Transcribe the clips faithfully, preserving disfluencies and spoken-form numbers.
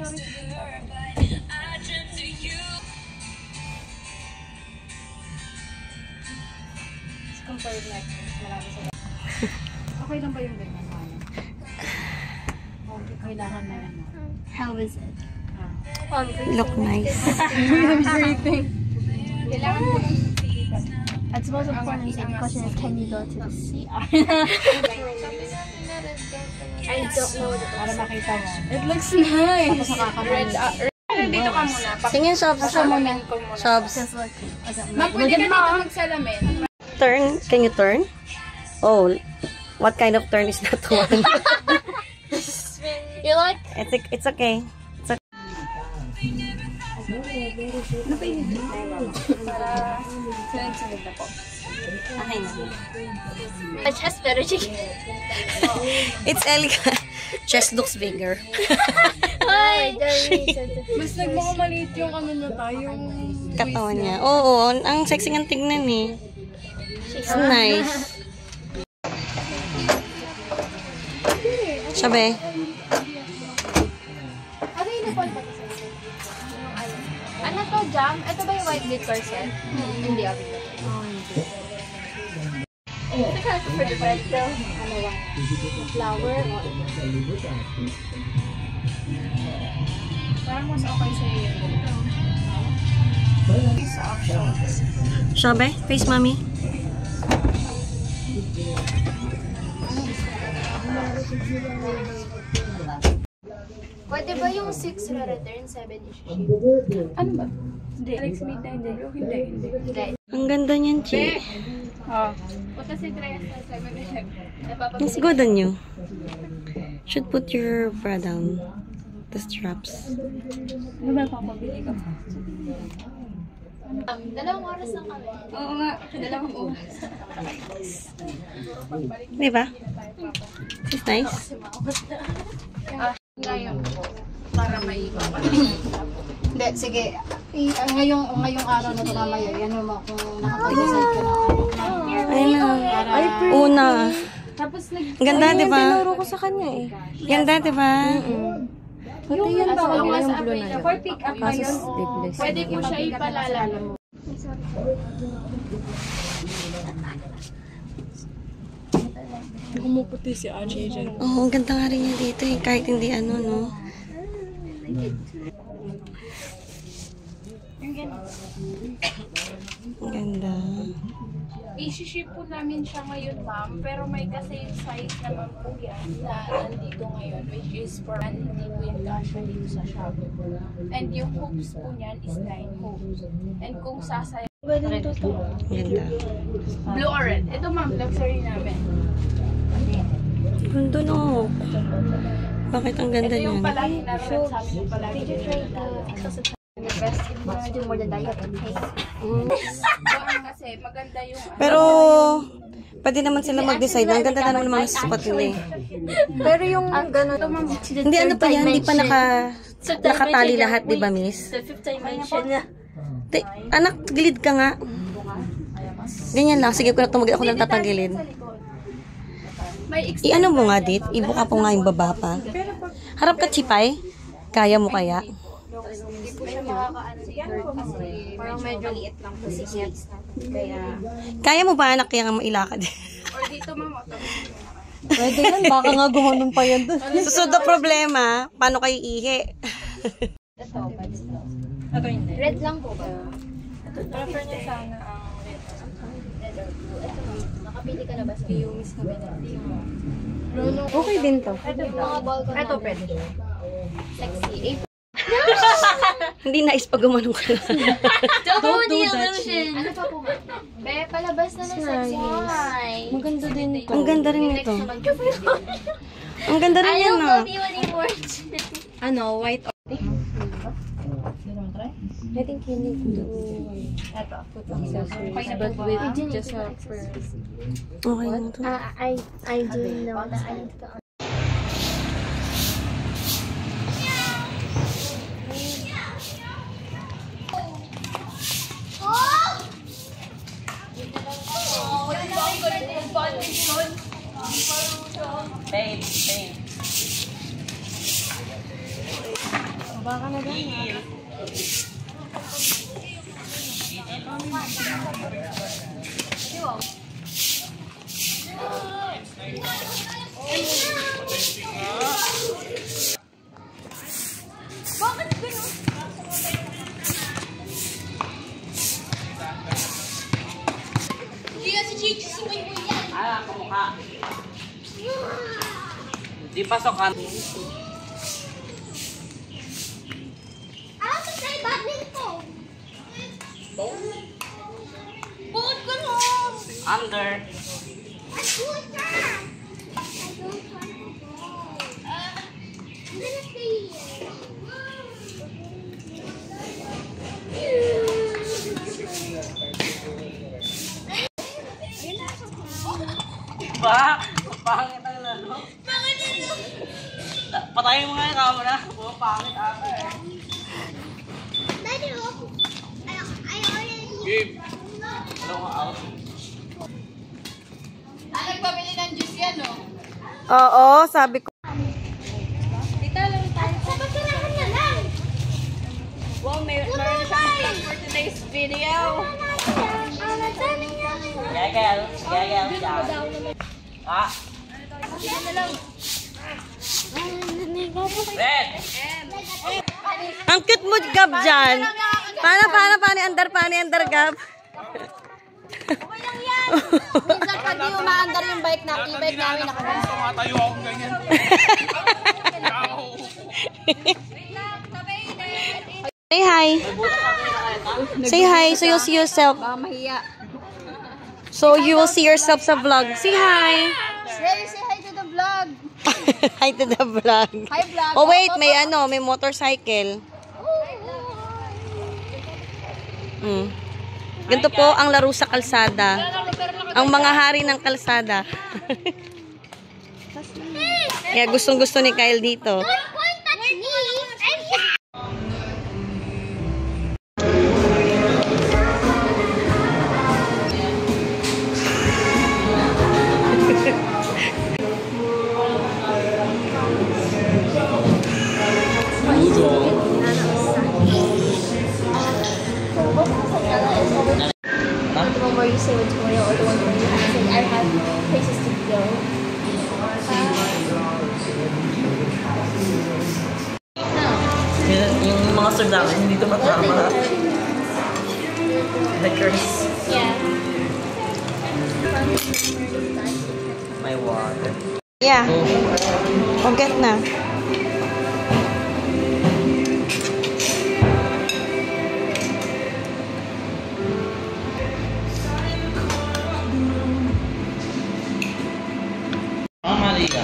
Compare like malaki sa okay lang ba yung ganyan? Okay, kailangan na yan. How is it? Ah. Look nice. Kailangan mo That's most important question is, can you go to the C R? I don't know what para makita mo. it looks nice. Tapos nakakaman. Dito ka muna. Tingin, Sobs. Pasalamin ko muna. Sobs. Ma'am, pwede ka dito magsalamin. Turn. Can you turn? Oh, what kind of turn is that one? You like? It's, it's okay. It's okay. Para sunod-sunod na po. Okay na. My chest better chicken. It's elegant. Chest looks bigger. Hi! Mas nagmakamaliit yung ano na tayo. Katawan niya. Oo, ang sexy ng tignan eh. It's nice. Sabi. Ano yung napal pa sa isa? Ano to, jam? Ito ba yung white glitter set? Hindi, abi. Oh, hindi. Ito for the bread though. Ano ba? Flower or... Parang mas okay sa'yo yun. Sa options. Sabi, face mommy. Pwede ba yung six re-return, seven issue? Ano ba? Hindi. Alex Mita, hindi. Hindi, hindi. Hindi. Ang ganda niyan, Chi. Oh. Punta si Drea sa seven eleven. It's good on you. Should put your bra down. The straps. Ano ba papabili ka? Um, dalawang oras lang kami. Oo nga. Dalawang oras. Diba? It's nice. Ngayon po. Para may Hindi, sige. I, uh, ngayong, ngayong araw na ito mamaya, yan mo kung nakapag-decide ka na. Ayun na. Una. Tapos nag... Ang ganda, diba? Tinuro ko sa kanya eh. Ganda, diba? Pati yan ba? ang mas Yung blue na available. yun. For pick up ngayon, pwede po siya ipalala. Kumuputi si Aji dyan. Oo, ang ganda nga rin niya dito eh. Kahit hindi ano, no? Ang ganda. I-ship po namin siya ngayon, ma'am. Pero may kasi yung size naman po yan na nandito ngayon, which is for and hindi po yung kasha dito sa shop. And yung hoops po niyan is nine hoops. And kung sasaya... Ang ganda. Blue or red. Ito, ma'am, luxury namin. Ganda, no? Bakit ang ganda Ito yung niyan? palagi na red sa amin yung palagi. Did you try the best if you want to do more than diet and taste? Kasi maganda yung... Pero, pwede naman sila mag-decide. Ang ganda na naman ng sukat nila eh. Pero yung gano'n, Hindi, ano pa yan? Hindi pa naka, nakatali lahat, di ba, miss? the fifth dimension na. Te, anak, gilid ka nga. Ganyan lang. Sige, kung tumagil ako ng tatagilid. May I-ano mo nga, dit? Ibuka po nga yung baba pa. Harap ka, Chipay. Kaya mo kaya? hindi po siya makakaano dito kasi parang medyo liit lang po si Jets. Kaya... Kaya mo ba, anak, kaya nga mailakad? Or dito, ma'am, o Pwede yan. Baka nga gumanon pa yan doon. Susunod na problema, paano kayo ihi? Ito, pwede ito. Ito hindi. Red lang po ba? Prefer niya sana ang red. Red or blue? Ito, nakapili ka na ba sa yung miss kami na? Okay din to. Yung mga ball ko Ito namin. pwede. Sexy. Hindi nais pag gumanon ka. Don't do the that illusion. Ano pa po, ma'am? Be, palabas na ng sexy. Why? Maganda din ito. Ang ganda rin Next nito. naman ko po. Ang ganda rin Ayaw yan, ko, ah. di mo ni words. Ano, white or... I think you need to... Ito, put accessories. But with just a pearl. Okay lang to. Uh, I, I do know that I need to... Babe, babe. Baba ka na dyan. Bakit ganun? Hindi na si Chichi sumay mo yan. Ah, kamukha. Di pasokan. Ah, matay badminton. Bukod ko nun. Under. At puta. I don't want to go. Ah, I'm gonna stay here. Ba? Pangit ang lalo. Bakit ito? Patayin mo nga yung camera. Oh, pangit ata eh. Daddy, look. I, I already... Game. Ano nga out? Ah, nagpabili ng juice yan, no? Oo, sabi ko. Tita, laro tayo. Dapat kailangan na lang. Wow, may meron na siyang plan for today's video. Gaya gaya. Gaya gaya. Gaya. Ah. Red. Ang cute mo, Gab, dyan. Paano, paano, paano, andar, paano, andar, Gab? Minsan pag di umaandar yung bike na, e-bike namin nakabasa. Tumatayo akong ganyan. Say hi. Say hi, so you'll see yourself. Baka mahiya. So you will see yourself sa vlog. Say hi. Ray, say hi to the vlog. Hi to the vlog. Hi vlog. Oh wait, may ano, may motorcycle. Mm. Ganito po ang laro sa kalsada. Ang mga hari ng kalsada. Kaya gustong gusto ni Kyle dito. Point at me. The one where you say with Toya or the one where you say I have places to go. Yung, yung mga sardami, hindi ito matama. The curse. Yeah. My water. Yeah. Forget na. Oh, Maria.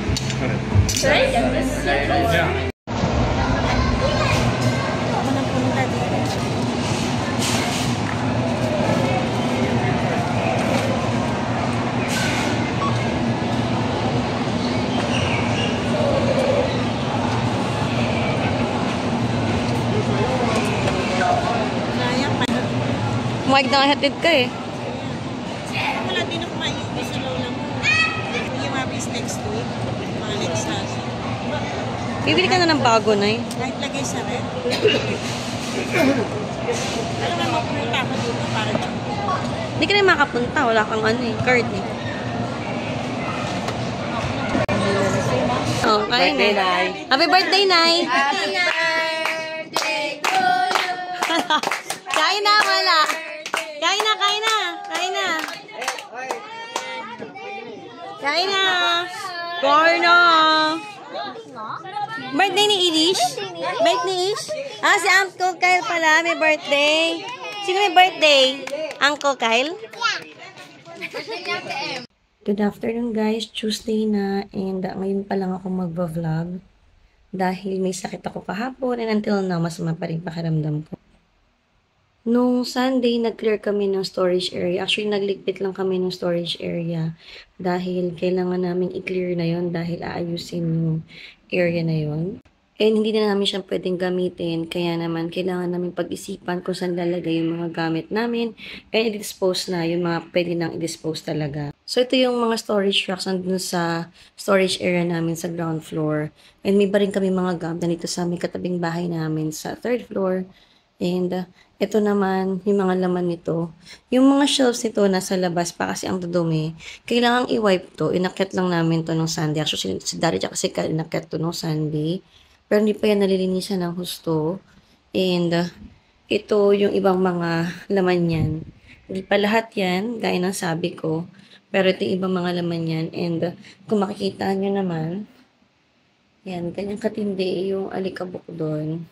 Mike na hatid ka eh. Wala din ako maiuwi sa lola mo. Yung mabis next week. Mga next house. Bibili ka na ng bago na eh. Kahit lagay sa red. Alam mo, mapunta ako dito para dyan. Hindi ka na makapunta. Wala kang ano eh. Card eh. Oh, kain Birthday, na. Nay. Happy birthday, Nay! Happy birthday to you. Kain na, wala. Kain na, kain na. Kain na. Kain na. Kain na. Birthday ni Irish? Birthday ni Ish? Ah, si Uncle Kyle pala. May birthday. Sino may birthday? Uncle Kyle? Good afternoon guys. Tuesday na. And uh, ngayon pa lang ako magva-vlog. Dahil may sakit ako kahapon. And until now, masama pa rin pakiramdam ko. Nung Sunday, nag-clear kami ng storage area. Actually, nagligpit lang kami ng storage area. Dahil kailangan namin i-clear na yon dahil aayusin yung area na yon. And hindi na namin siya pwedeng gamitin, kaya naman kailangan namin pag-isipan kung saan lalagay yung mga gamit namin and i-dispose na yung mga pwede nang i-dispose talaga. So ito yung mga storage racks nandun sa storage area namin sa ground floor. And may ba rin kami mga gamit dito sa may katabing bahay namin sa third floor. And uh, ito naman, yung mga laman nito. Yung mga shelves nito nasa labas pa kasi ang dudumi. Kailangang i-wipe to. Inakyat lang namin to nung Sunday. Actually, si Dari kasi inakyat to nung Sunday. Pero hindi pa yan nalilinisan ng husto. And uh, ito yung ibang mga laman yan. Hindi pa lahat yan, gaya ng sabi ko. Pero ito yung ibang mga laman yan. And uh, kung makikita nyo naman, yan, ganyang katindi yung alikabok doon.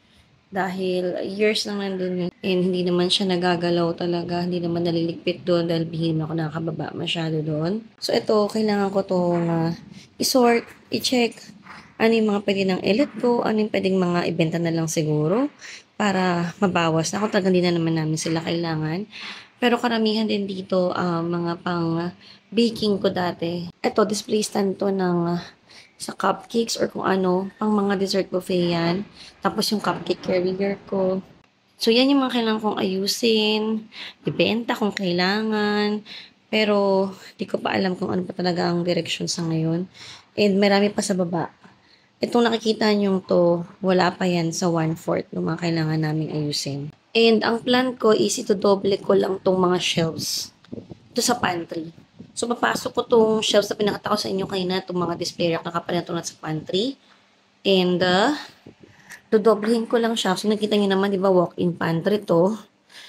Dahil years lang nandun yun. And hindi naman siya nagagalaw talaga. Hindi naman naliligpit doon dahil bihim ako nakakababa masyado doon. So ito, kailangan ko itong uh, isort, i-check. Ano yung mga pwede nang i-let go, ano yung pwedeng mga ibenta na lang siguro para mabawas na kung talagang hindi na naman namin sila kailangan. Pero karamihan din dito, uh, mga pang baking ko dati. Ito, display stand to ng uh, sa cupcakes or kung ano, pang mga dessert buffet yan. Tapos yung cupcake carrier ko. So yan yung mga kailangan kong ayusin, ibenta kung kailangan. Pero di ko pa alam kung ano pa talaga ang direction sa ngayon. And marami pa sa baba. Itong nakikita nyo to, wala pa yan sa one-fourth ng mga kailangan naming ayusin. And ang plan ko is ito doble ko lang tong mga shelves. Ito sa pantry. So, papasok ko tong shelves na pinakita ko sa inyo kanina, itong mga display rack na kapalitan sa pantry. And, uh, dodoblehin ko lang siya. So, nakita nyo naman, di ba, walk-in pantry to.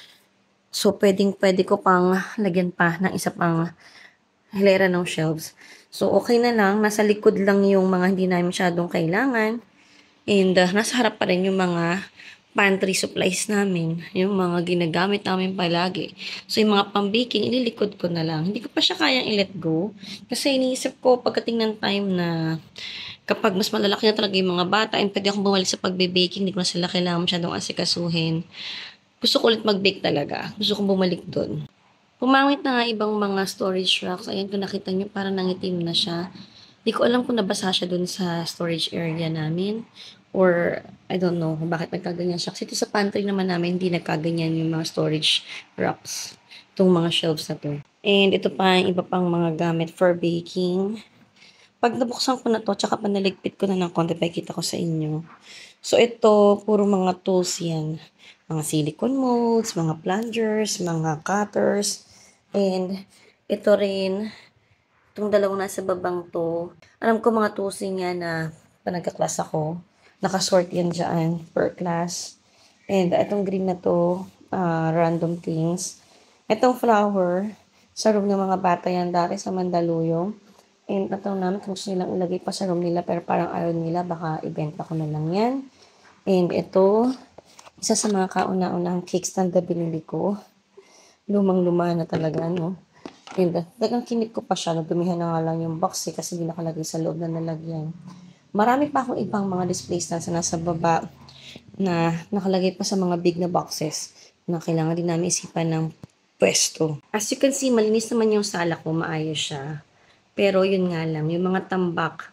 So, pwedeng, pwede ko pang lagyan pa ng isa pang hilera ng shelves. So, okay na lang. Nasa likod lang yung mga hindi namin masyadong kailangan. And, uh, nasa harap pa rin yung mga pantry supplies namin. Yung mga ginagamit namin palagi. So, yung mga pang-baking, ililikod ko na lang. Hindi ko pa siya kayang i-let go. Kasi iniisip ko, pagdating ng time na kapag mas malalaki na talaga yung mga bata and pwede akong bumalik sa pagbe-baking, hindi ko na sila kailangan masyadong asikasuhin. Gusto ko ulit mag-bake talaga. Gusto kong bumalik doon. Pumangit na nga ibang mga storage racks. Ayan, kung nakita nyo, parang nangitim na siya. Hindi ko alam kung nabasa siya dun sa storage area namin. Or, I don't know kung bakit nagkaganyan siya. Kasi ito sa pantry naman namin, hindi nagkaganyan yung mga storage racks. Itong mga shelves na to. And ito pa yung iba pang mga gamit for baking. Pag nabuksan ko na to, tsaka panaligpit ko na ng konti, pakikita ko sa inyo. So, ito, puro mga tools yan. Mga silicone molds, mga plungers, mga cutters. And, ito rin, itong dalawang nasa babang to. Alam ko mga tools niya na panagka-class ako. Nakasort yan dyan per class. And, itong green na to, uh, random things. Itong flower, sa room ng mga bata yan dati sa Mandaluyong. And, natawag namin kung gusto nilang ilagay pa sa room nila, pero parang ayaw nila, baka ibenta ko na lang yan. And, ito, isa sa mga kauna-unang cake stand na binili ko. Lumang-luma na talaga, no? And uh, talagang kinip ko pa siya. Nagdumihan na nga lang yung box eh, kasi hindi nakalagay sa loob na nalagyan. Marami pa akong ibang mga display stands na nasa baba na nakalagay pa sa mga big na boxes na kailangan din namin isipan ng pwesto. As you can see, malinis naman yung sala ko. Maayos siya. Pero yun nga lang, yung mga tambak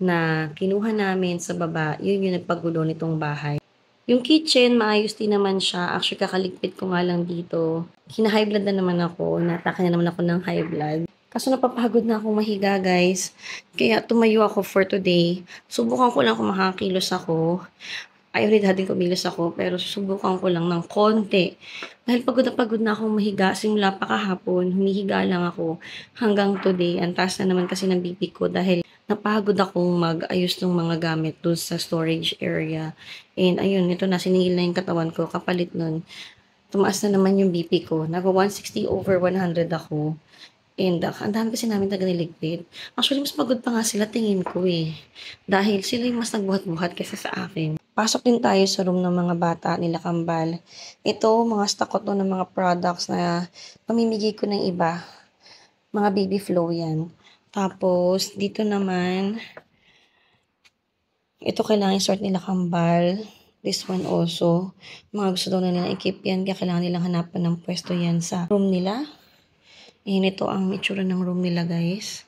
na kinuha namin sa baba, yun yung nagpagulo nitong bahay. Yung kitchen, maayos din naman siya. Actually, kakaligpit ko nga lang dito. Hina-high blood na naman ako. Natake na naman ako ng high blood. Kaso napapagod na akong mahiga, guys. Kaya tumayo ako for today. Subukan ko lang kung makakilos ako. Ayaw rin din kumilos ako, pero susubukan ko lang ng konti. Dahil pagod na pagod na akong mahiga. Simula pa kahapon, humihiga lang ako hanggang today. Ang taas na naman kasi ng B P ko dahil napagod akong mag-ayos ng mga gamit doon sa storage area. And ayun, ito na, siningil na yung katawan ko. Kapalit nun, tumaas na naman yung B P ko. Nag one sixty over one hundred ako. And uh, ang dami kasi namin taga niligpit. Actually, mas pagod pa nga sila tingin ko eh. Dahil sila yung mas nagbuhat-buhat kaysa sa akin. Pasok din tayo sa room ng mga bata nila Kambal. Ito, mga stock ko to ng mga products na pamimigay ko ng iba. Mga baby flow yan. Tapos, dito naman, ito kailangan i-sort nila Kambal. This one also. Mga gusto daw na nila i-keep yan, kaya kailangan nilang hanapan ng pwesto yan sa room nila. And ito ang itsura ng room nila, guys.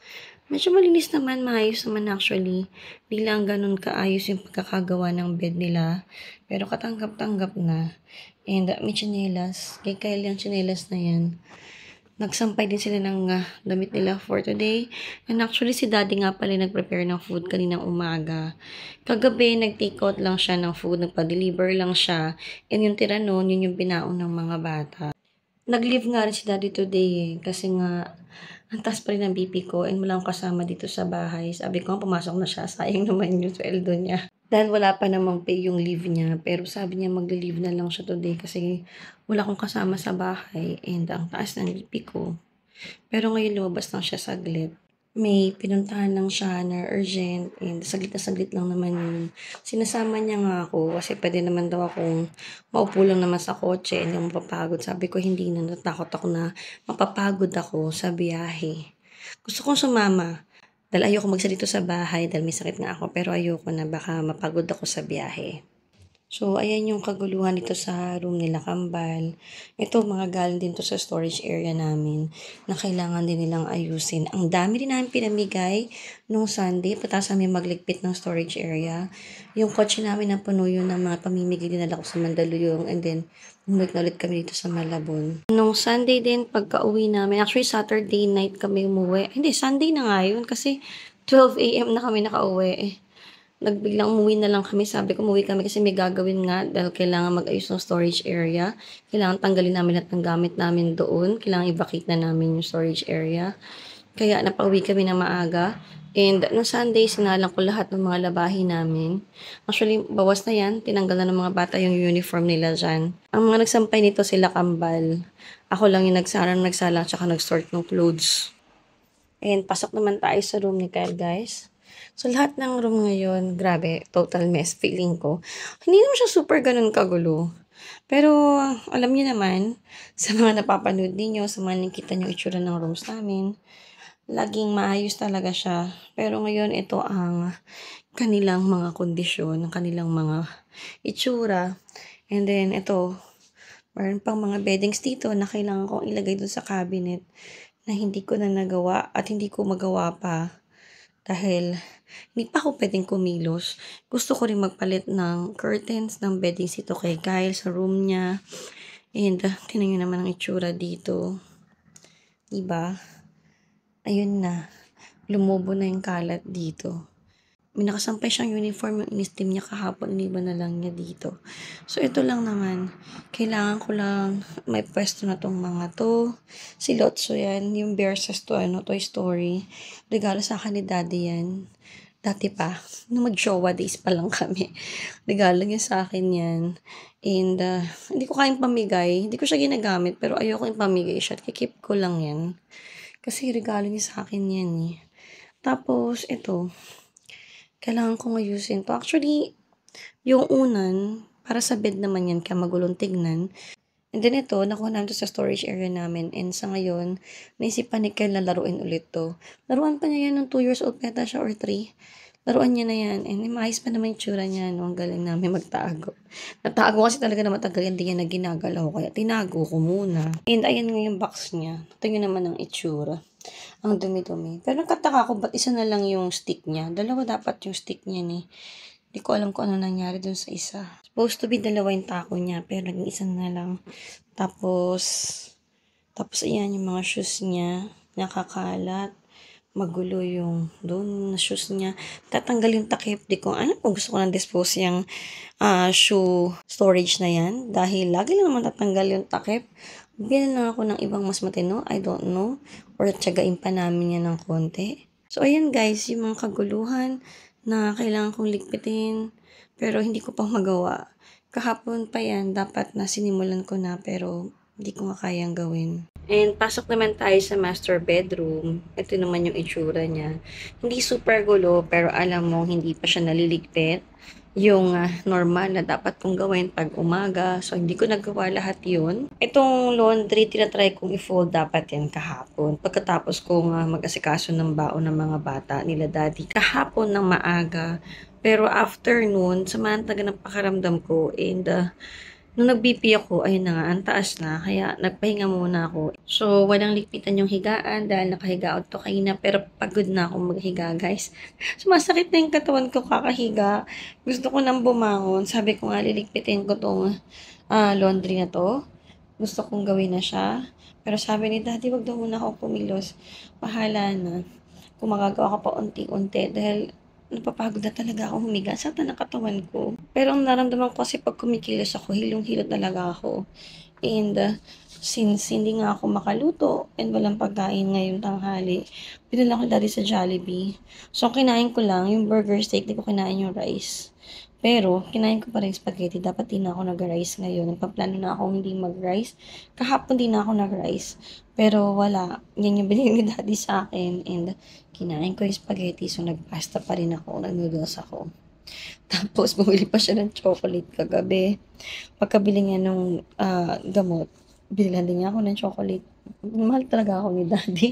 Medyo malinis naman, maayos naman actually. Di lang ganun kaayos yung pagkakagawa ng bed nila. Pero katanggap-tanggap na. And uh, may tsinelas. Kay Kyle yung tsinelas na yan. Nagsampay din sila ng uh, damit nila for today. And actually, si daddy nga pala nag-prepare ng food kaninang umaga. Kagabi, nag-take out lang siya ng food. Nagpa-deliver lang siya. And yung tira nun, yun yung binaon ng mga bata. Nag-leave nga rin si daddy today eh. Kasi nga, ang taas pa rin ang B P ko and wala akong kasama dito sa bahay. Sabi ko, pumasok na siya. Sayang naman yung sweldo niya. Dahil wala pa namang pay yung leave niya. Pero sabi niya mag-leave na lang siya today kasi wala akong kasama sa bahay and ang taas ng B P ko. Pero ngayon lumabas lang siya saglit. May pinuntahan lang siya na urgent and saglit na saglit lang naman yun. Sinasama niya nga ako kasi pwede naman daw akong maupo lang naman sa kotse and yung mapapagod. Sabi ko hindi na, natakot ako na mapapagod ako sa biyahe. Gusto kong sumama dahil ayoko magsa dito sa bahay dahil may sakit nga ako pero ayoko na baka mapagod ako sa biyahe. So, ayan yung kaguluhan dito sa room nila Kambal. Ito, mga galing din to sa storage area namin na kailangan din nilang ayusin. Ang dami din namin pinamigay nung Sunday. Pataas kami magligpit ng storage area. Yung kotse namin na puno yun ng mga pamimigay dinala ko sa Mandaluyong and then umuwi na ulit kami dito sa Malabon. Nung Sunday din, pagka-uwi namin, actually Saturday night kami umuwi. Hindi, Sunday na nga yun kasi twelve a m na kami nakauwi eh. Nagbiglang umuwi na lang kami. Sabi ko, umuwi kami kasi may gagawin nga dahil kailangan mag-ayos ng storage area. Kailangan tanggalin namin lahat ng gamit namin doon. Kailangan i-vacate na namin yung storage area. Kaya napauwi kami na maaga. And no Sunday, sinalang ko lahat ng mga labahin namin. Actually, bawas na yan. Tinanggal na ng mga bata yung uniform nila dyan. Ang mga nagsampay nito sila Kambal. Ako lang yung nagsarang, nagsala, tsaka nag-sort ng clothes. And pasok naman tayo sa room ni Kyle, guys. So, lahat ng room ngayon, grabe, total mess feeling ko. Hindi naman siya super ganun kagulo. Pero, alam niyo naman, sa mga napapanood ninyo, sa mga nakita niyo itsura ng rooms namin, laging maayos talaga siya. Pero ngayon, ito ang kanilang mga kondisyon, ang kanilang mga itsura. And then, ito, meron pang mga beddings dito na kailangan kong ilagay dun sa cabinet na hindi ko na nagawa at hindi ko magawa pa. Dahil hindi pa ako pwedeng kumilos. Gusto ko rin magpalit ng curtains, ng beddings dito kay Kyle sa room niya. And uh, tinan nyo naman ang itsura dito. Diba? Ayun na. Lumubo na yung kalat dito. May nakasampay siyang uniform yung in-steam niya kahapon. Iniba na lang niya dito. So, ito lang naman. Kailangan ko lang may pwesto na tong mga to. Si Lotso yan. Yung bear says to, ano, Toy Story. Regalo sa akin ni Daddy yan. Dati pa. Nung mag-jowa days pa lang kami. Regalo niya sa akin yan. And, uh, hindi ko kayang pamigay. Hindi ko siya ginagamit. Pero ayoko yung pamigay siya. Kikip ko lang yan. Kasi regalo niya sa akin yan eh. Tapos, ito. Kailangan kong ayusin to. Actually, yung unan, para sa bed naman yan, kaya magulong tignan. And then ito, nakuha namin to sa storage area namin. And sa ngayon, naisipan ni Kyle na laruin ulit to. Laruan pa niya yan ng two years old peta siya or three. Laruan niya na yan. And maayos pa naman yung tsura niya. No? Ang galing namin magtago. Natago kasi talaga na matagal. Hindi niya na ginagalaw. Kaya tinago ko muna. And ayan nga yung box niya. Tingnan naman ang itsura. Ang dumi-dumi. Pero nagkataka ko, ba't isa na lang yung stick niya? Dalawa dapat yung stick niya ni. Hindi ko alam kung ano nangyari dun sa isa. Supposed to be dalawa yung tako niya, pero naging isa na lang. Tapos, tapos ayan yung mga shoes niya. Nakakalat. Magulo yung doon na shoes niya. Tatanggal yung takip. Di ko alam kung gusto ko nang dispose yung uh, shoe storage na yan. Dahil lagi lang naman tatanggal yung takip. Bilan lang ako ng ibang mas matino. I don't know. Or tsagain pa namin yan ng konti. So, ayan guys, yung mga kaguluhan na kailangan kong ligpitin. Pero hindi ko pa magawa. Kahapon pa yan, dapat na sinimulan ko na pero hindi ko nga kayang gawin. And pasok naman tayo sa master bedroom. Ito naman yung itsura niya. Hindi super gulo pero alam mo hindi pa siya naliligpit. Yung uh, normal na dapat kong gawin pag umaga. So, hindi ko nagawa lahat yun. Itong laundry, tinatry kong i-fold dapat yan kahapon. Pagkatapos kong uh, mag-asikaso ng baon ng mga bata nila daddy. Kahapon ng maaga. Pero afternoon, samahan talaga ng pakaramdam ko. And uh, Nung nag-B P ako, ayun na nga, ang taas na, kaya nagpahinga muna ako. So, walang likpitan yung higaan dahil nakahiga ako to kanina, pero pagod na ako maghiga, guys. Sumasakit na yung katawan ko kakahiga. Gusto ko nang bumangon. Sabi ko nga, lilikpitin ko tong ah, laundry na to. Gusto kong gawin na siya. Pero sabi ni Daddy, wag daw muna ako pumilos. Bahala na. Kung magagawa ko pa unti-unti dahil napapagod na talaga ako humiga sa tanang katawan ko. Pero ang naramdaman ko kasi pag kumikilos ako, hilong-hilo talaga ako. And uh, since hindi nga ako makaluto and walang pagkain ngayong tanghali, pinala ko dati sa Jollibee. So, kinain ko lang yung burger steak, di ko kinain yung rice. Pero, kinain ko pa rin spaghetti. Dapat di na ako nag-rice ngayon. Nagpaplano na ako hindi mag-rice. Kahapon di na ako nag-rice. Pero wala. Yan yung binili ni Daddy sa akin. And kinain ko yung spaghetti. So, nag-pasta pa rin ako. Nag-noodles ako. Tapos, bumili pa siya ng chocolate kagabi. Pagkabili niya ng uh, gamot, bilhan din niya ako ng chocolate. Mahal talaga ako ni Daddy.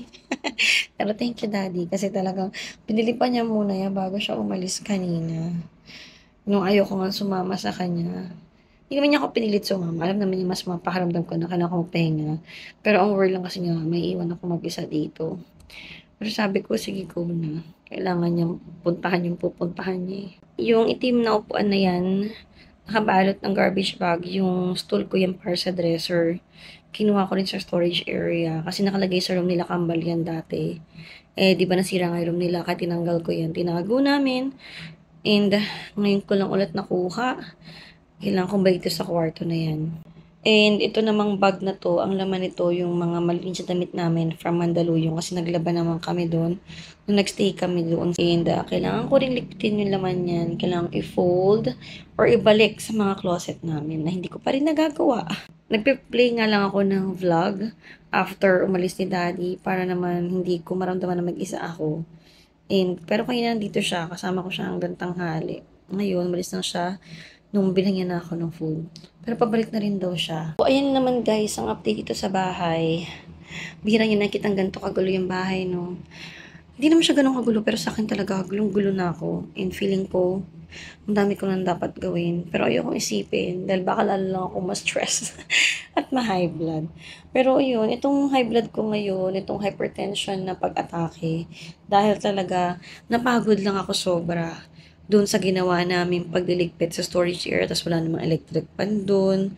Pero thank you, Daddy. Kasi talagang pinili pa niya muna yan bago siya umalis kanina. Nung ayoko nga sumama sa kanya. Hindi naman niya ako pinilit sumama. Alam naman niya mas mapakaramdam ko na kailangan ko magpahinga. Pero ang worry lang kasi niya, may iwan ako mag-isa dito. Pero sabi ko, sige go na. Kailangan niyang puntahan yung pupuntahan niya. Yung itim na upuan na yan, nakabalot ng garbage bag. Yung stool ko yan para sa dresser. Kinuha ko rin sa storage area. Kasi nakalagay sa room nila kambal yan dati. Eh, di ba nasira nga yung room nila? Kaya tinanggal ko yan. Tinago namin. And ngayon ko lang ulit nakuha. Kailangan kong balik ito sa kwarto na yan. And ito namang bag na to, ang laman nito yung mga malinis na damit namin from Mandaluyong kasi naglaban naman kami doon. Nung nagstay kami doon. And uh, kailangan ko rin lipitin yung laman yan. Kailangan i-fold or ibalik sa mga closet namin na hindi ko pa rin nagagawa. Nagpe-play nga lang ako ng vlog after umalis ni Daddy para naman hindi ko maramdaman na mag-isa ako. And, pero kaya nandito siya, kasama ko siya hanggang tanghali. Ngayon, malis lang siya nung bilhan niya na ako ng food. Pero pabalik na rin daw siya. So, ayan naman guys, ang update dito sa bahay. Bihira niyo nakitang ganito kagulo yung bahay, no? Hindi naman siya ganun kagulo, pero sa akin talaga, gulong-gulo na ako. And feeling ko, ang dami ko nang dapat gawin. Pero ayokong isipin, dahil baka lalo lang ako ma-stress at ma-high blood. Pero yun, itong high blood ko ngayon, itong hypertension na pag-atake, dahil talaga napagod lang ako sobra doon sa ginawa namin pagliligpit sa storage area, tapos wala namang electric pan doon.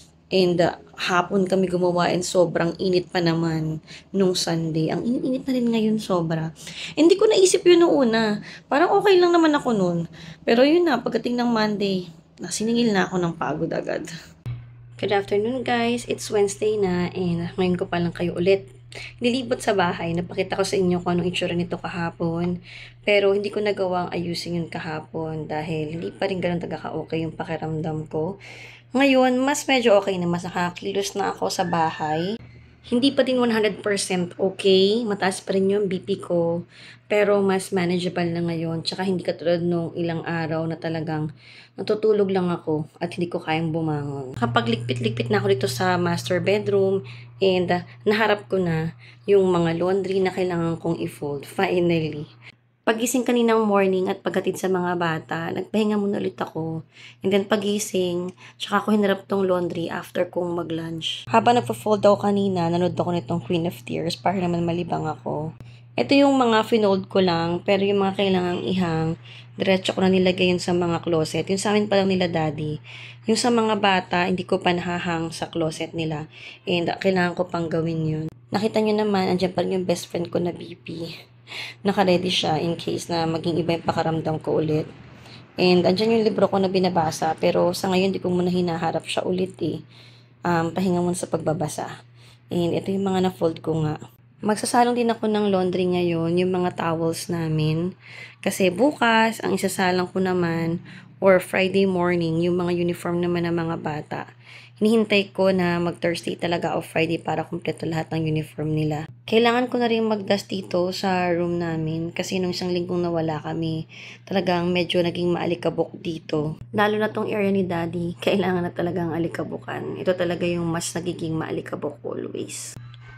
And uh, hapon kami gumawa and sobrang init pa naman nung Sunday. Ang init na rin ngayon sobra. Hindi ko naisip yun noong una. Parang okay lang naman ako noon. Pero yun na, pagdating ng Monday, nasiningil na ako ng pagod agad. Good afternoon guys, it's Wednesday na and ngayon ko pa lang kayo ulit nilibot sa bahay. Napakita ko sa inyo kung anong itsura nito kahapon. Pero hindi ko nagawang ayusin yun kahapon dahil hindi pa rin ganun taga-ka-okay yung pakiramdam ko. Ngayon, mas medyo okay na, mas nakakilos na ako sa bahay. Hindi pa din one hundred percent okay. Mataas pa rin yung B P ko. Pero mas manageable na ngayon. Tsaka hindi katulad nung ilang araw na talagang natutulog lang ako at hindi ko kayang bumangon. Kapag likpit-likpit na ako dito sa master bedroom and uh, naharap ko na yung mga laundry na kailangan kong i-fold. Finally. Pagising kaninang morning at paghatid sa mga bata, nagpahinga muna ulit ako. And then pagising, tsaka ako hinarap tong laundry after kong mag-lunch. Habang nagpo-fold ako kanina, nanood ako nitong Queen of Tears para naman malibang ako. Ito yung mga finold ko lang, pero yung mga kailangang ihang, diretso ko na nilagay yun sa mga closet. Yung sa amin pa lang nila Daddy. Yung sa mga bata, hindi ko pa nahahang sa closet nila. And uh, kailangan ko pang gawin yun. Nakita nyo naman, andyan pa rin yung best friend ko na B P. Naka-ready siya in case na maging iba yung pakaramdam ko ulit. And andyan yung libro ko na binabasa, pero sa ngayon di ko muna hinaharap siya ulit eh. Um, pahinga muna sa pagbabasa. And ito yung mga na-fold ko nga. Magsasalong din ako ng laundry ngayon, yung mga towels namin. Kasi bukas, ang isasalang ko naman, or Friday morning, yung mga uniform naman ng mga bata. Hinihintay ko na mag-Thursday talaga o Friday para kumpleto lahat ng uniform nila. Kailangan ko na rin mag-dust dito sa room namin kasi nung isang linggong nawala kami, talagang medyo naging maalikabok dito. Lalo na tong area ni Daddy, kailangan na talagang alikabukan. Ito talaga yung mas nagiging maalikabok always.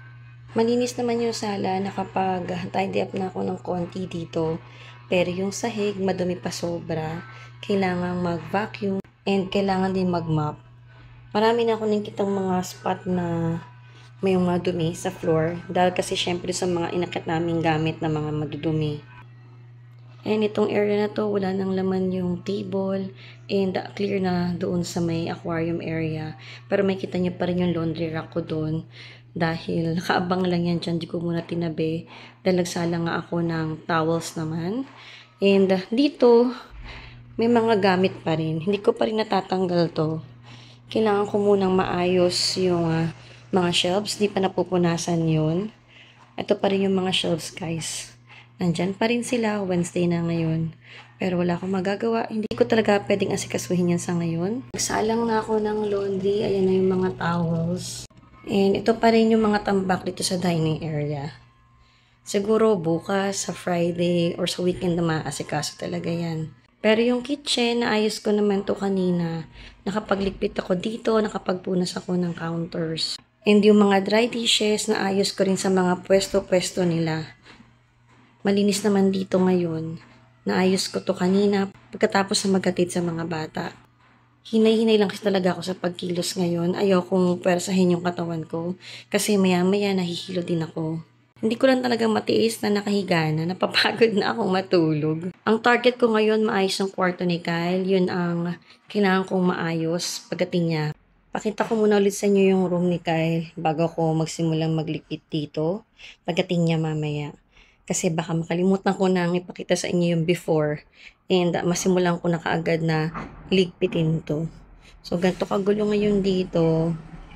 Malinis naman yung sala na kapag tidy up na ako ng konti dito, pero yung sahig madumi pa sobra, kailangan mag-vacuum and kailangan din mag-mop. Marami na ako nakikitang mga spot na may mga dumi sa floor. Dahil kasi syempre sa mga inakit naming gamit na mga madudumi. And itong area na to, wala nang laman yung table. And uh, clear na doon sa may aquarium area. Pero may kita niyo pa rin yung laundry rack ko doon. Dahil nakaabang lang yan dyan, di ko muna tinabi. Dahil nagsala nga ako ng towels naman. And uh, dito, may mga gamit pa rin. Hindi ko pa rin natatanggal to. Kailangan ko munang maayos yung uh, mga shelves. Di pa napupunasan yun. Ito pa rin yung mga shelves, guys. Nandyan pa rin sila. Wednesday na ngayon. Pero wala akong magagawa. Hindi ko talaga pwedeng asikasuhin yan sa ngayon. Nagsalang na ako ng laundry. Ayan na yung mga towels. And ito pa rin yung mga tambak dito sa dining area. Siguro bukas, sa Friday, or sa weekend na maasikaso talaga yan. Pero yung kitchen, naayos ko naman to kanina. Nakapagligpit ako dito, nakapagpunas ako ng counters. And yung mga dry dishes, naayos ko rin sa mga pwesto-pwesto nila. Malinis naman dito ngayon. Naayos ko to kanina pagkatapos na maghatid sa mga bata. Hinay-hinay lang kasi talaga ako sa pagkilos ngayon. Ayaw kong pwersahin yung katawan ko. Kasi maya-maya nahihilo din ako. Hindi ko lang talaga matiis na nakahiga na, napapagod na akong matulog. Ang target ko ngayon, maayos ang kwarto ni Kyle. Yun ang kailangan kong maayos pagdating niya. Pakita ko muna ulit sa inyo yung room ni Kyle bago ako magsimulang maglikpit dito. Pagdating niya mamaya. Kasi baka makalimutan ko nang ipakita sa inyo yung before. And uh, masimulan ko na kaagad na ligpitin to. So, ganito kagulo ngayon dito.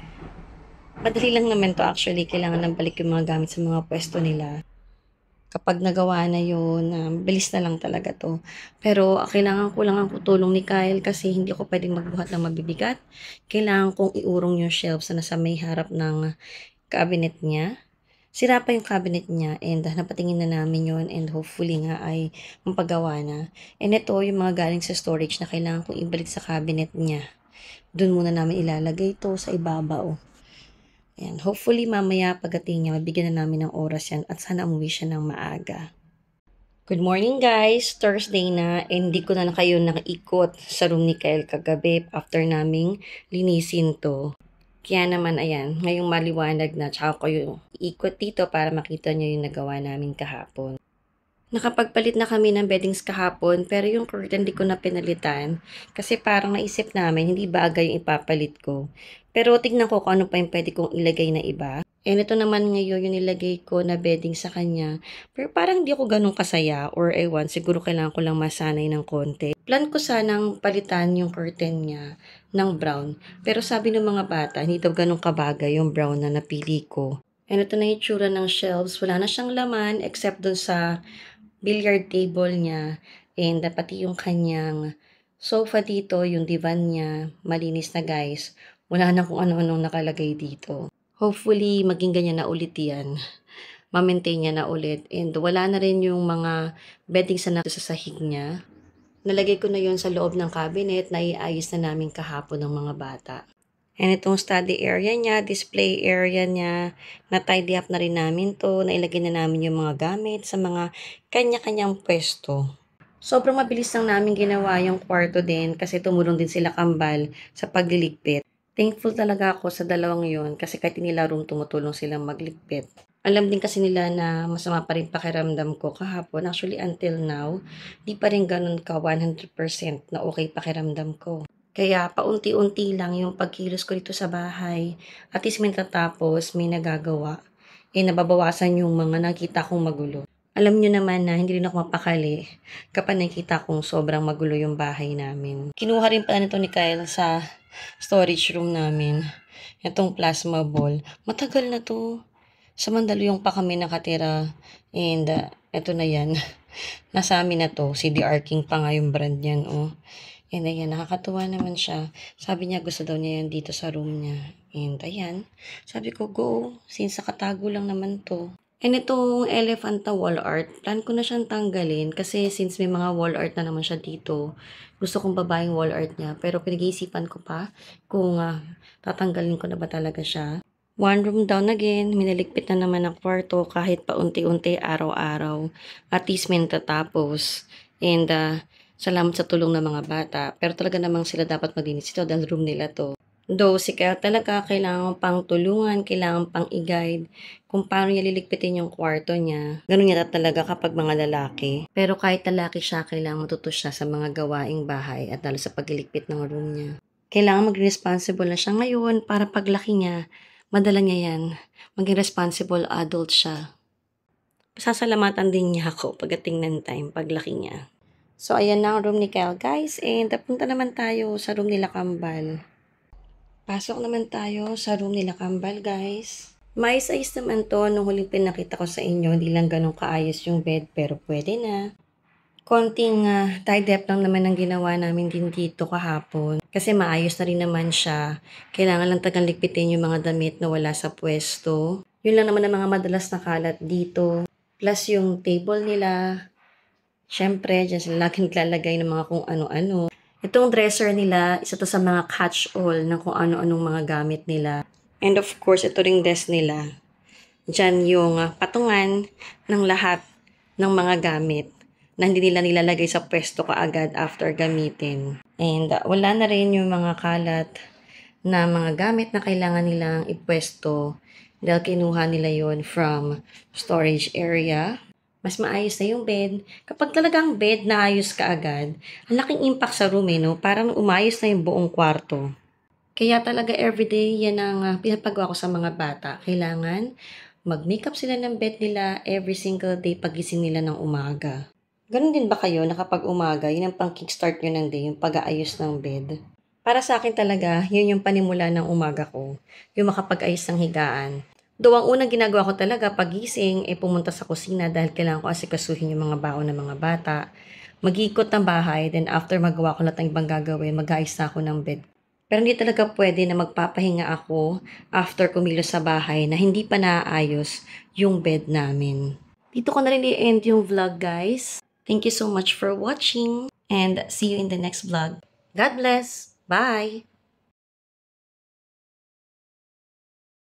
Madali lang naman to actually. Kailangan nang balik yung mga gamit sa mga pwesto nila. Kapag nagawa na yun, um, bilis na lang talaga to. Pero uh, kailangan ko lang ang tulong ni Kyle kasi hindi ako pwedeng magbuhat ng mabibigat. Kailangan kong iurong yung shelves na nasa may harap ng cabinet niya. Sira pa yung cabinet niya and uh, napatingin na namin yun and hopefully nga ay mapagawa na. And ito yung mga galing sa storage na kailangan kong ibalik sa cabinet niya. Doon muna namin ilalagay ito sa ibabaw. Ayan, hopefully mamaya pagdating niya, mabigyan na namin ng oras yan at sana umuwi siya ng maaga. Good morning guys! Thursday na and hindi ko na na kayo nakaikot sa room ni Kyle kagabi after naming linisin to. Kaya naman ayan, ngayong maliwanag na tsaka ko yung ikot dito para makita nyo yung nagawa namin kahapon. Nakapagpalit na kami ng beddings kahapon pero yung curtain di ko na pinalitan kasi parang naisip namin hindi bagay yung ipapalit ko. Pero tignan ko kung ano pa yung pwede kong ilagay na iba. And ito naman ngayon yung nilagay ko na bedding sa kanya. Pero parang di ako ganun kasaya or ewan, siguro kailangan ko lang masanay ng konti. Plan ko sanang palitan yung curtain niya ng brown. Pero sabi ng mga bata, hindi daw ganun kabagay yung brown na napili ko. And ito na yung tsura ng shelves. Wala na siyang laman except dun sa billiard table niya. And pati yung kanyang sofa dito, yung divan niya, malinis na guys. Wala na kung ano-anong nakalagay dito. Hopefully, maging ganyan na ulit yan. Ma-maintain niya na ulit. And wala na rin yung mga bedding sa nato sa sahig niya. Nalagay ko na yon sa loob ng cabinet na iayos na namin kahapon ng mga bata. And itong study area niya, display area niya, na-tidy up na rin namin to. Nailagay na namin yung mga gamit sa mga kanya-kanyang pwesto. Sobrang mabilis lang namin ginawa yung kwarto din kasi tumulong din sila kambal sa pagliligpit. Thankful talaga ako sa dalawang yun kasi kahit nila room tumutulong silang magligpit. Alam din kasi nila na masama pa rin pakiramdam ko kahapon. Actually, until now, di pa rin ganun ka one hundred percent na okay pakiramdam ko. Kaya paunti-unti lang yung pagkilos ko dito sa bahay. At least may tatapos, may nagagawa. Eh, nababawasan yung mga nakita kong magulo. Alam nyo naman na hindi rin ako mapakali kapag nakita kong sobrang magulo yung bahay namin. Kinuha rin pala nito ni Kyle sa storage room namin. Itong plasma ball. Matagal na to. Sa Mandaluyong pa kami nakatira. And uh, eto na yan. Nasa amin na to. C D R King pa nga yung brand yan. Oh. And ayan, nakakatuwa naman siya. Sabi niya gusto daw niya yan dito sa room niya. And ayan. Sabi ko go. Since nakatago lang naman to. And itong elephant na wall art, plan ko na siyang tanggalin kasi since may mga wall art na naman siya dito, gusto kong babaeng wall art niya. Pero pinag-iisipan ko pa kung uh, tatanggalin ko na ba talaga siya. One room down again, minaligpit na naman ang kwarto kahit pa unti-unti araw-araw. At least may natatapos. And uh, salamat sa tulong ng mga bata. Pero talaga namang sila dapat maglinis ito dahil room nila to. Though si Kyle talaga kailangan pang tulungan, kailangan pang i-guide kung paano niya liligpitin yung kwarto niya. Ganun yata talaga kapag mga lalaki. Pero kahit lalaki siya, kailangan matuto siya sa mga gawaing bahay at lalo sa pagliligpit ng room niya. Kailangan maging responsible na siya ngayon para paglaki niya, madala niya yan. Maging responsible adult siya. Pasasalamatan din niya ako pagdating ng time, paglaki niya. So, ayan na ang room ni Kyle, guys. And napunta naman tayo sa room nila Kambal. Pasok naman tayo sa room nila Kambal, guys. Maayos-ayos naman to. Nung huling pinakita ko sa inyo, hindi lang ganun kaayos yung bed, pero pwede na. Konting uh, tidy up lang naman ang ginawa namin din dito kahapon. Kasi maayos na rin naman siya. Kailangan lang tagang ligpitin yung mga damit na wala sa pwesto. Yun lang naman ang mga madalas na kalat dito. Plus yung table nila. Siyempre, dyan sila lagi naglalagay ng mga kung ano-ano. Itong dresser nila, isa to sa mga catch-all ng kung ano-anong mga gamit nila. And of course, ito ring desk nila. Diyan yung uh, patungan ng lahat ng mga gamit na hindi nila nilalagay sa pwesto kaagad after gamitin. And uh, wala na rin yung mga kalat na mga gamit na kailangan nilang ipwesto dahil kinuha nila yon from storage area. Mas maayos na yung bed. Kapag talagang bed na ayos ka agad, ang laking impact sa room eh, no? Parang umayos na yung buong kwarto. Kaya talaga everyday, yan ang uh, pinapagawa ko sa mga bata. Kailangan mag-makeup sila ng bed nila every single day pagising nila ng umaga. Ganun din ba kayo na kapag umaga, yun ang pang-kickstart nyo ng day, yung pag-aayos ng bed? Para sa akin talaga, yun yung panimula ng umaga ko. Yung makapag-ayos ng higaan. Doon ang unang ginagawa ko talaga pagising, eh pumunta sa kusina dahil kailangan ko asikasuhin yung mga baon ng mga bata. Mag-iikot ng bahay, then after magawa ko lahat ng ibang gagawin, mag-aayos na ako ng bed. Pero hindi talaga pwede na magpapahinga ako after kumilos sa bahay na hindi pa naaayos yung bed namin. Dito ko na rin i-end yung vlog, guys. Thank you so much for watching and see you in the next vlog. God bless! Bye!